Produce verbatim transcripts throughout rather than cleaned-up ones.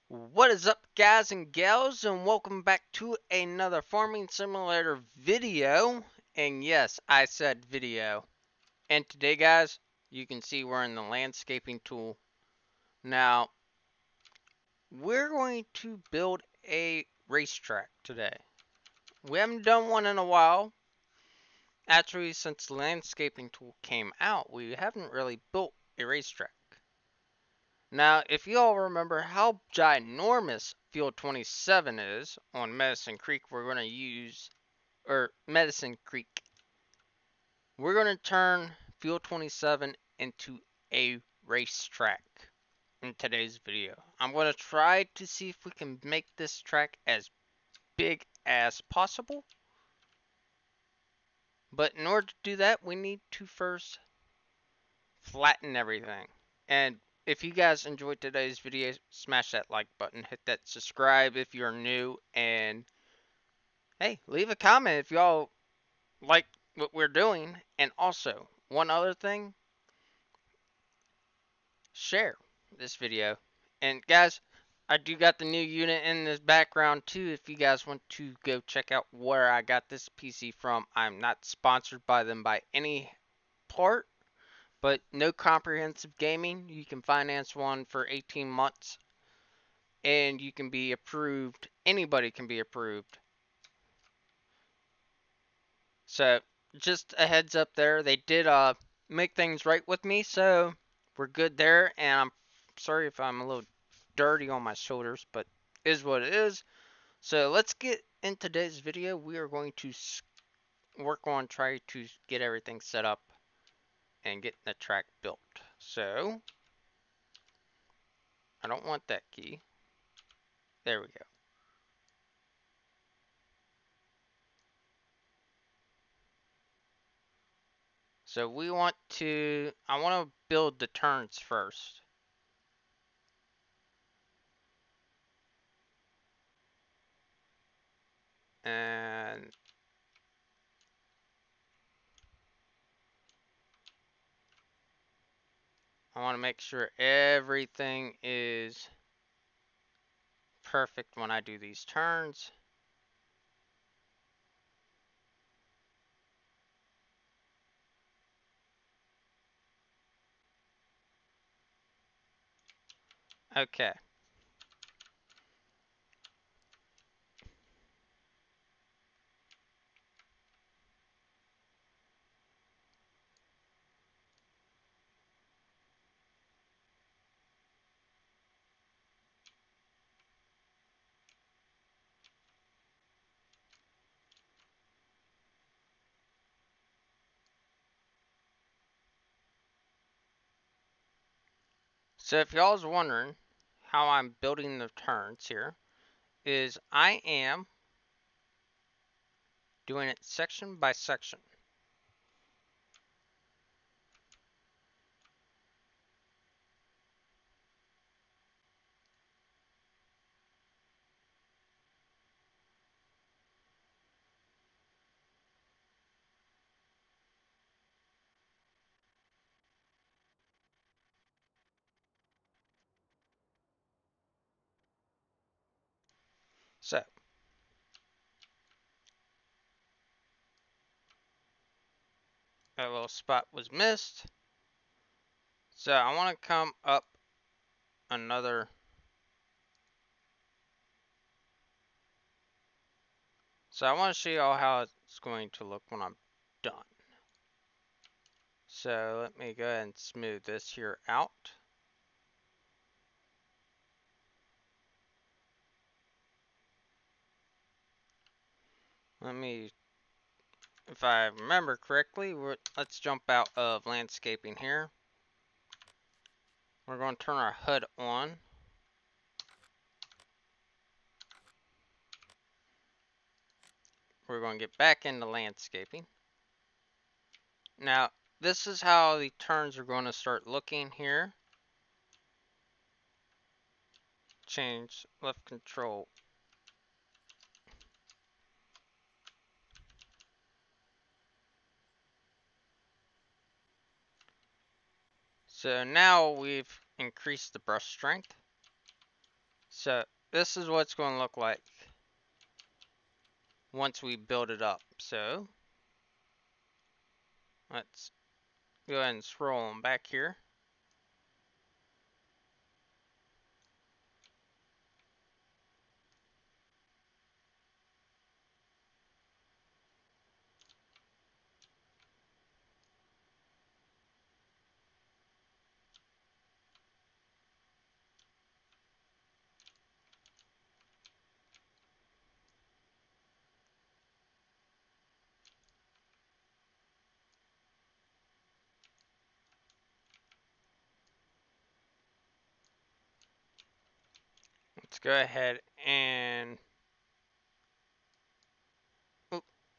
What is up, guys and gals, and welcome back to another farming simulator video. And yes, I said video. And today, guys, you can see we're in the landscaping tool. Now, we're going to build a racetrack today. We haven't done one in a while. Actually, since the landscaping tool came out, we haven't really built a racetrack. Now, if you all remember how ginormous Field twenty-seven is on Medicine Creek, we're going to use, or Medicine Creek, we're going to turn Field twenty-seven into a racetrack in today's video. I'm going to try to see if we can make this track as big as possible. But in order to do that, we need to first flatten everything. And if you guys enjoyed today's video, smash that like button, hit that subscribe if you're new, and hey, leave a comment if y'all like what we're doing. And also, one other thing, share this video. And guys, I do got the new unit in this background too. If you guys want to go check out where I got this P C from, I'm not sponsored by them by any part. But No Comprehensive Gaming, you can finance one for eighteen months and you can be approved. Anybody can be approved. So just a heads up there. They did uh make things right with me, so we're good there. And I'm sorry if I'm a little dirty on my shoulders, but it is what it is. So let's get in today's video. We are going to work on trying to get everything set up and get the track built. So I don't want that key. There we go. So we want to, I want to build the turns first. And I want to make sure everything is perfect when I do these turns. Okay. So if y'all is wondering how I'm building the turns here, is I am doing it section by section. So that little spot was missed. So I want to come up another. So I want to show you all how it's going to look when I'm done. So let me go ahead and smooth this here out. Let me, if I remember correctly, let's jump out of landscaping here. We're going to turn our H U D on. We're going to get back into landscaping. Now, this is how the turns are going to start looking here. Change left control. So now we've increased the brush strength. So this is what it's going to look like once we build it up. So let's go ahead and scroll on back here. Let's go ahead and oop,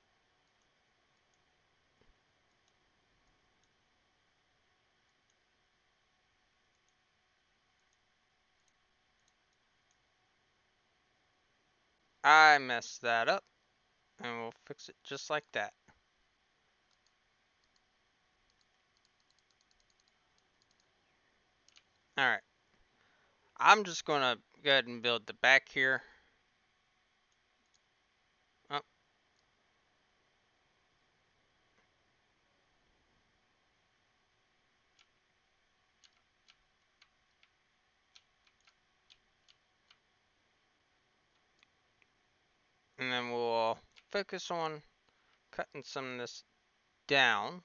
I messed that up, and we'll fix it just like that. Alright, I'm just going to go ahead and build the back here. Oh, and then we'll focus on cutting some of this down.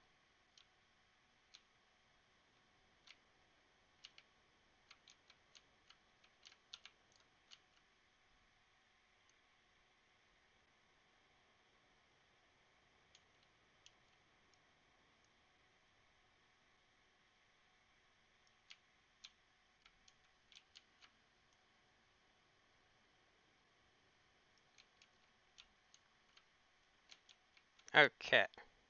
Okay.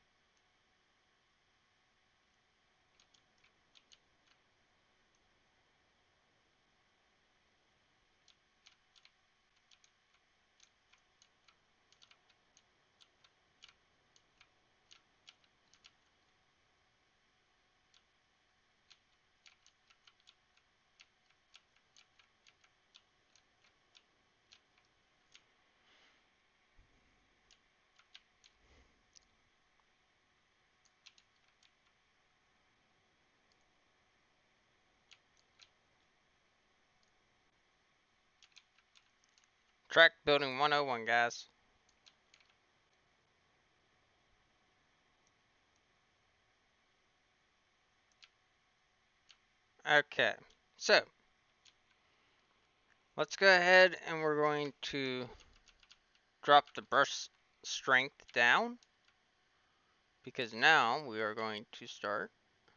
Track building one oh one, guys. Okay, so let's go ahead and we're going to drop the brush strength down, because now we are going to start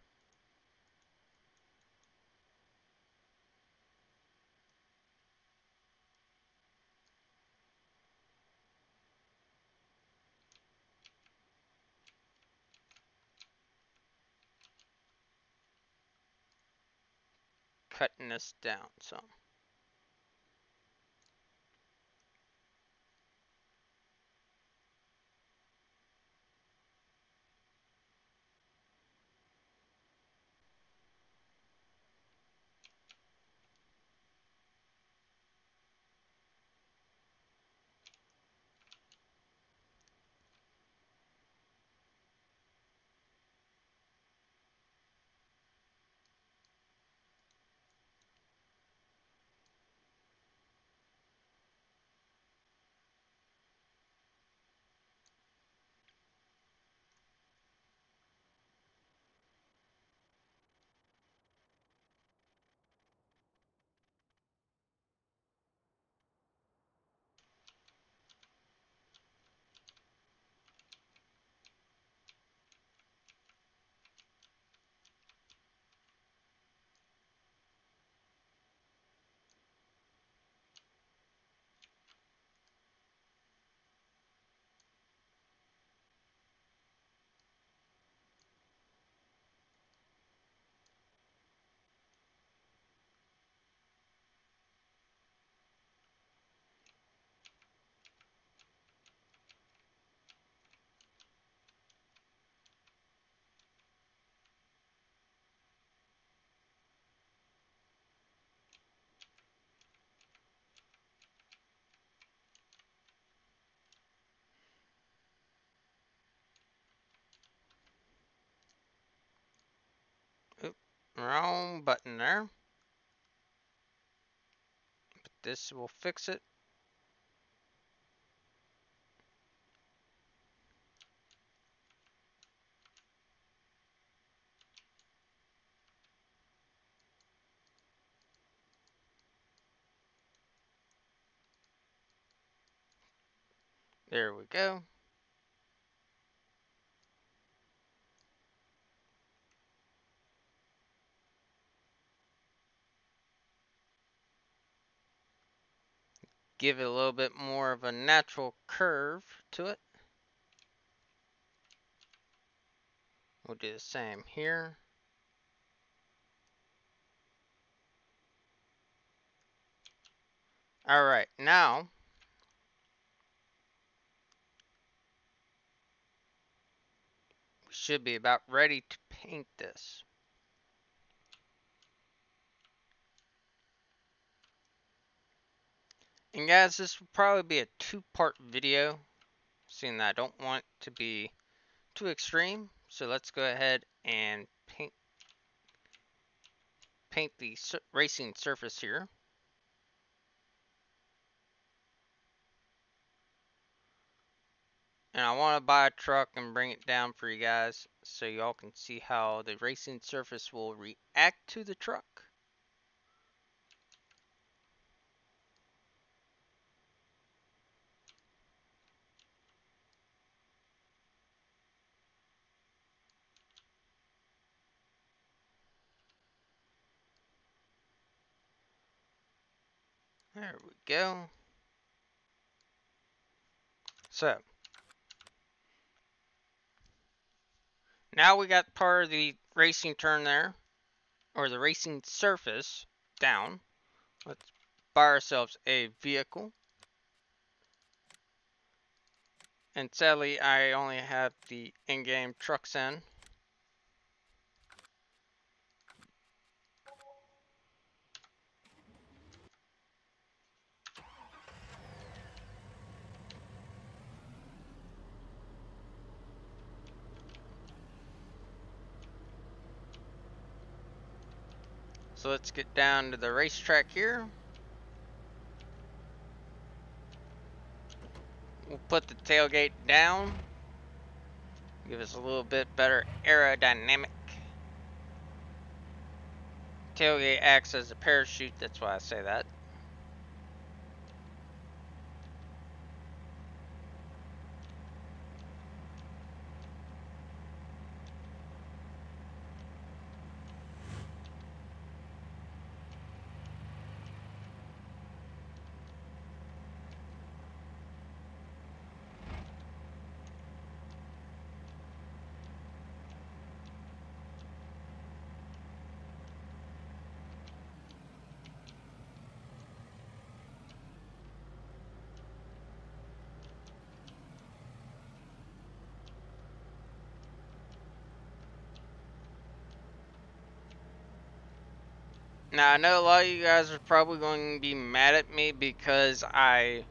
cutting this down some. Wrong button there. But this will fix it. There we go. Give it a little bit more of a natural curve to it. We'll do the same here. Alright, now we should be about ready to paint this. And guys, this will probably be a two-part video, seeing that I don't want it to be too extreme. So let's go ahead and paint paint the sur racing surface here. And I want to buy a truck and bring it down for you guys so y'all can see how the racing surface will react to the truck. There we go. So now we got part of the racing turn there, or the racing surface down. Let's buy ourselves a vehicle. And sadly, I only have the in-game trucks in. So let's get down to the racetrack here. We'll put the tailgate down. Give us a little bit better aerodynamic. Tailgate acts as a parachute, that's why I say that. Now, I know a lot of you guys are probably going to be mad at me because I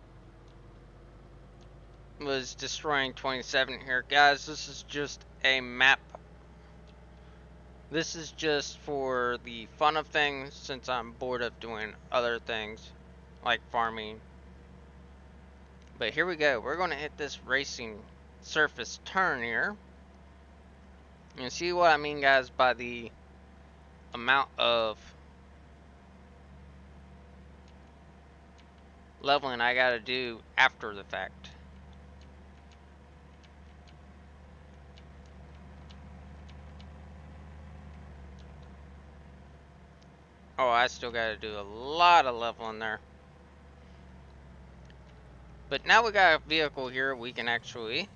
was destroying twenty-seven here. Guys, this is just a map. This is just for the fun of things, since I'm bored of doing other things, like farming. But here we go. We're going to hit this racing surface turn here. You see what I mean, guys, by the amount of leveling I gotta do after the fact. Oh, I still gotta do a lot of leveling there. But now we got a vehicle here, we can actually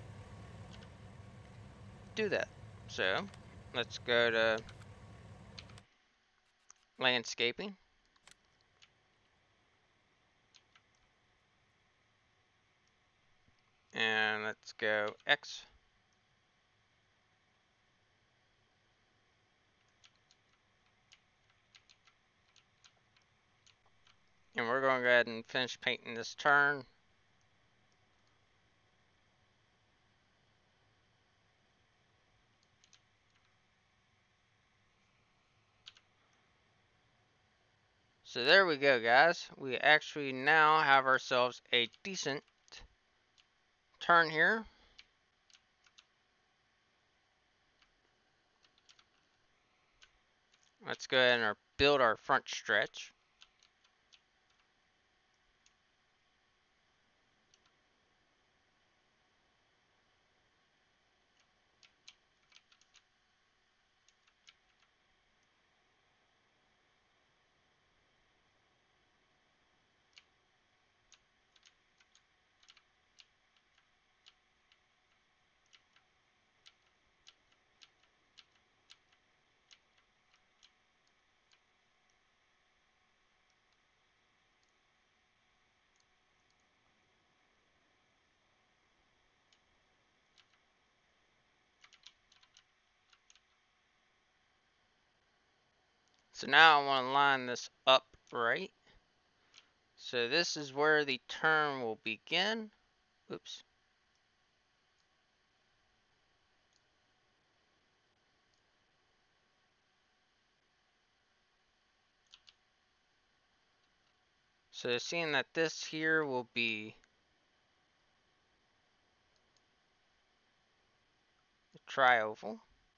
do that. So, let's go to landscaping. And let's go X. And we're going to go ahead and finish painting this turn. So there we go, guys. We actually now have ourselves a decent turn here. Let's go ahead and build our front stretch. So now I want to line this up right. So this is where the turn will begin. Oops. So seeing that this here will be a tri-oval.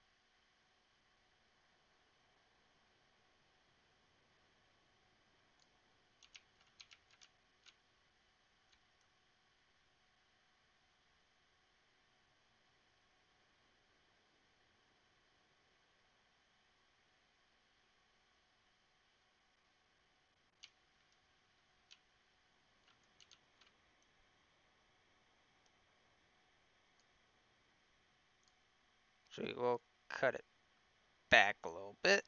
So we'll cut it back a little bit.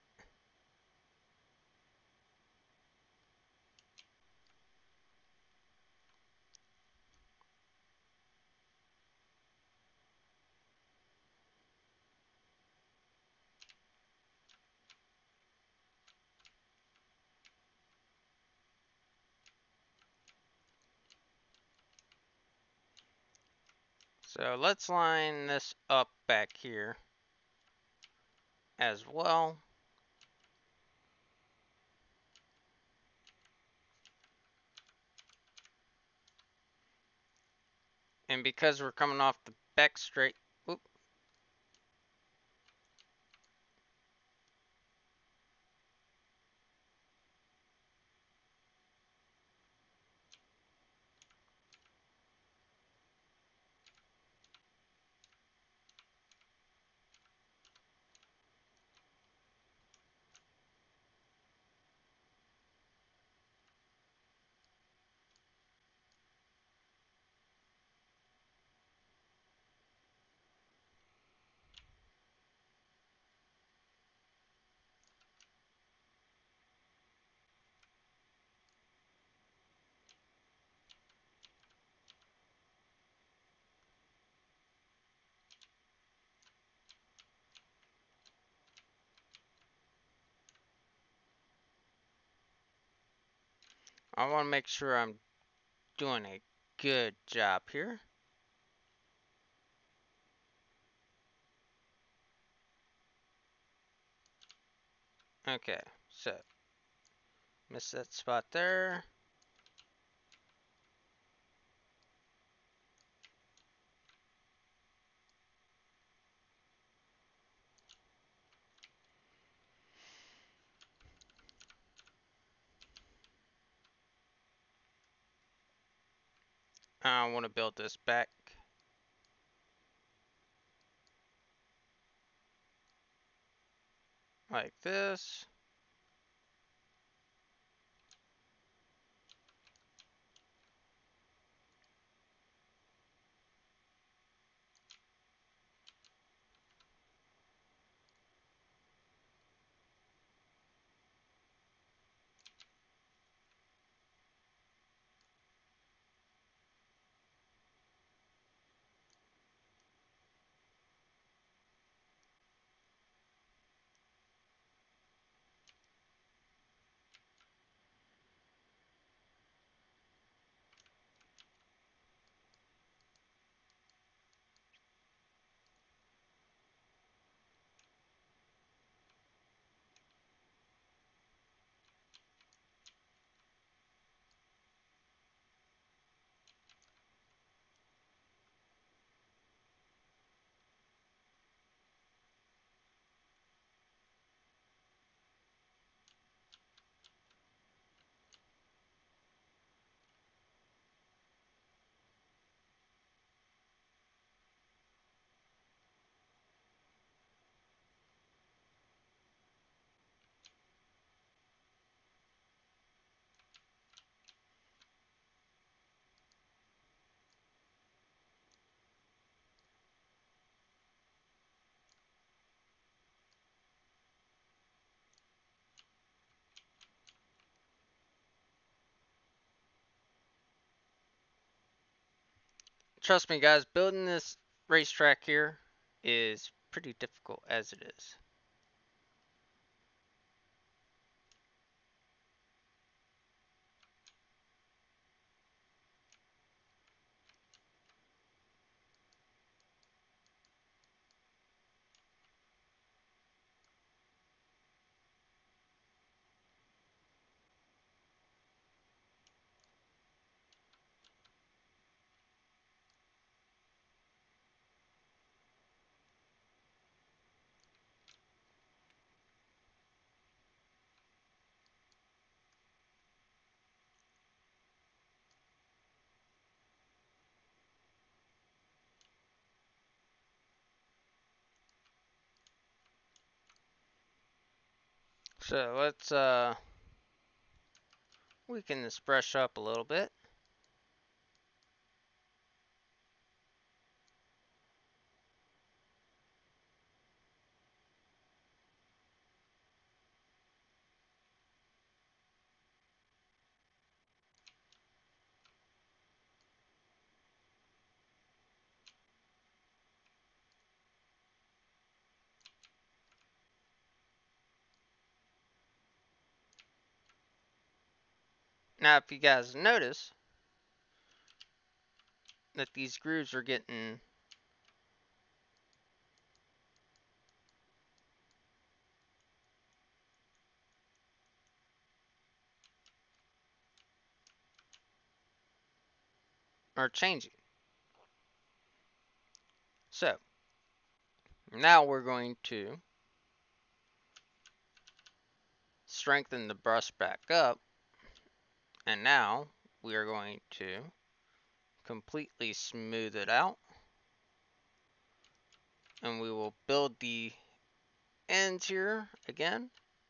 So let's line this up back here as well. And because we're coming off the back straight, whoop, I want to make sure I'm doing a good job here. Okay, so miss that spot there. I want to build this back like this. trust me guys, building this racetrack here is pretty difficult as it is. So let's uh weaken this brush up a little bit. Now if you guys notice that these grooves are getting are changing. So now we're going to strengthen the brush back up, and now we are going to completely smooth it out, and we will build the ends here again.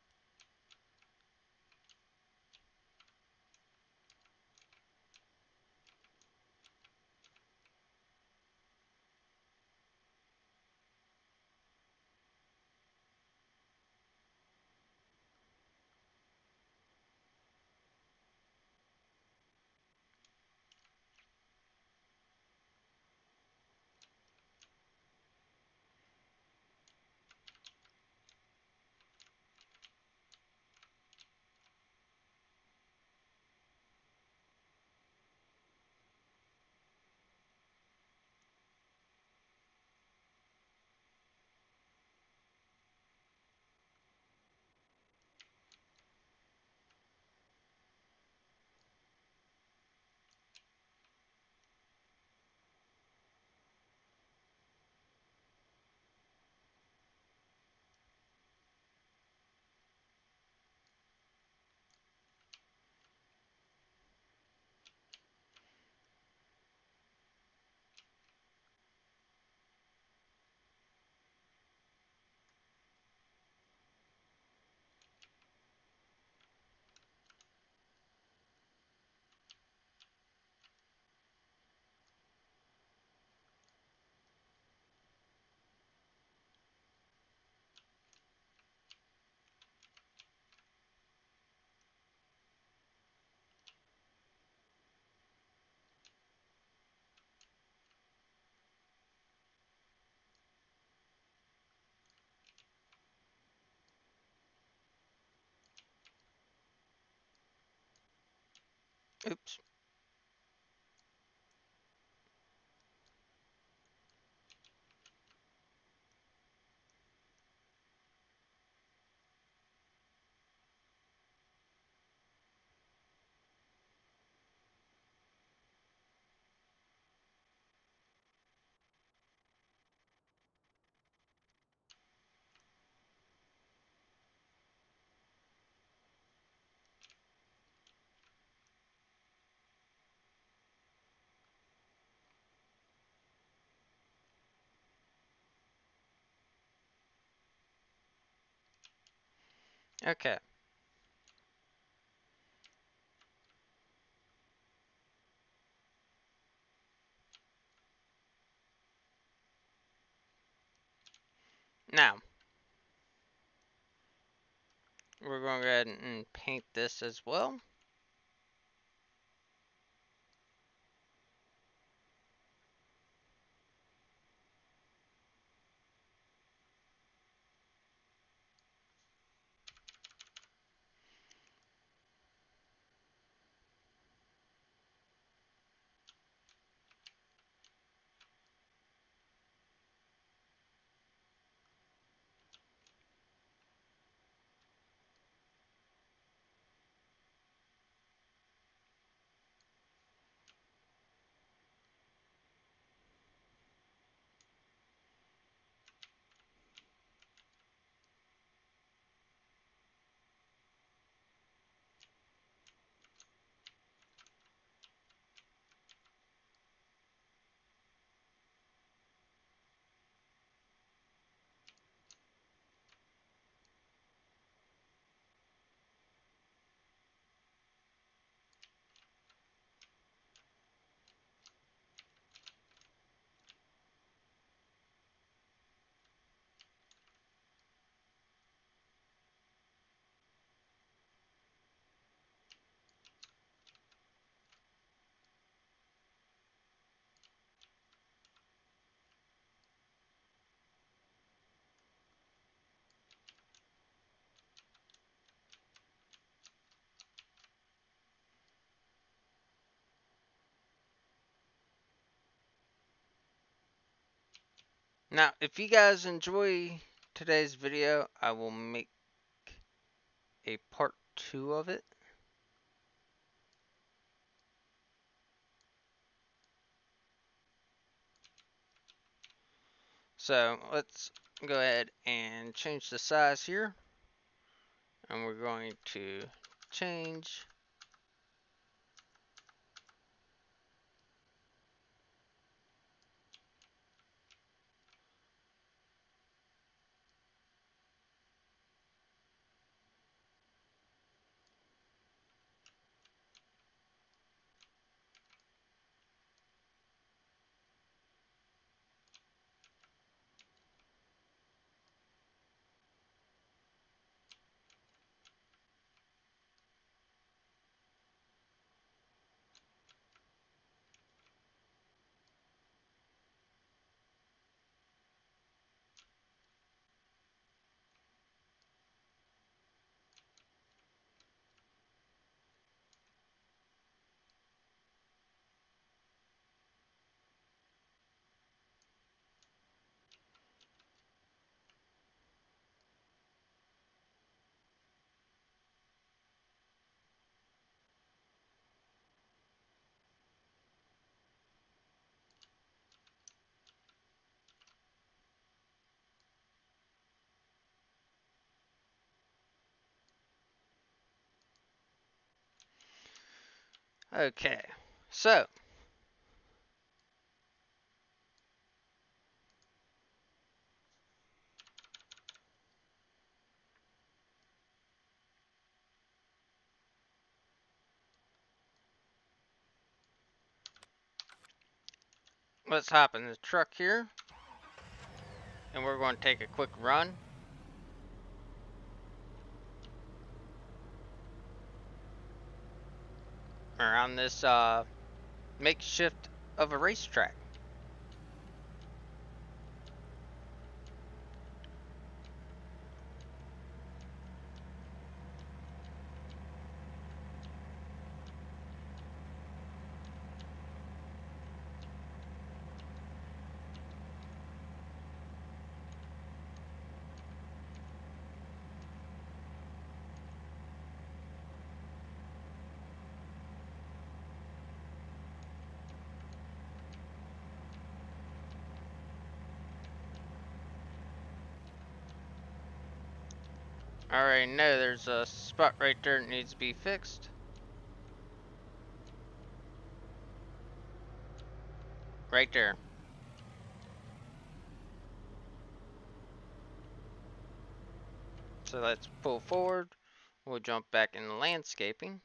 Oops. Okay. Now we're going to go ahead and paint this as well. Now, if you guys enjoy today's video, I will make a part two of it. So let's go ahead and change the size here. And we're going to change Okay, so let's hop in the truck here, and we're going to take a quick run around this uh, makeshift of a racetrack. I already know there's a spot right there that needs to be fixed. Right there. So let's pull forward. We'll jump back into landscaping.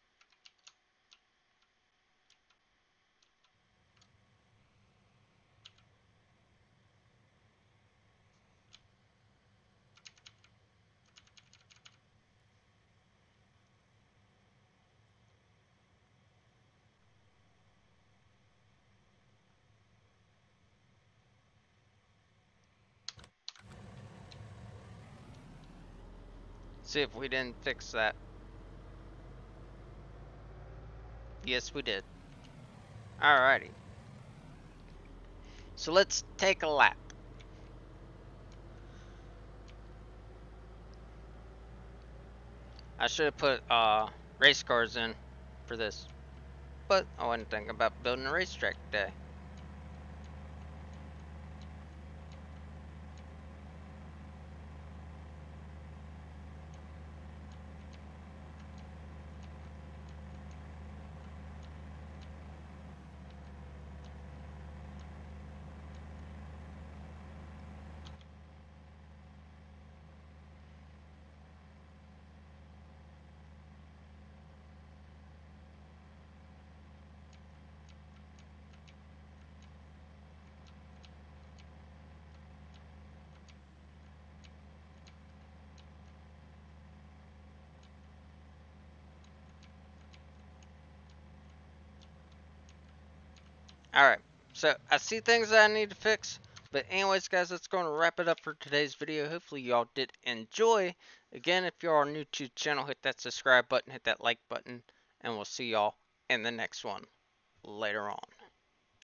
See if we didn't fix that. Yes, we did. Alrighty. So let's take a lap. I should have put uh, race cars in for this, but I wasn't thinking about building a racetrack today. Alright, so I see things that I need to fix. But anyways, guys, that's going to wrap it up for today's video. Hopefully y'all did enjoy. Again, if you are new to the channel, hit that subscribe button, hit that like button, and we'll see y'all in the next one later on.